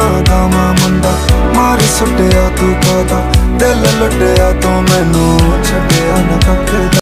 ਦਾ ਮੈਂ ਮੁੰਡਾ ਮਾਰ ਸੁੱਟਿਆ ਤੂੰ ਕਾਦਾ ਦਿਲ ਲੁੱਟਿਆ ਤੂੰ ਮੈਨੂੰ ਛੱਡਿਆ ਨਾ ਕੱਖ।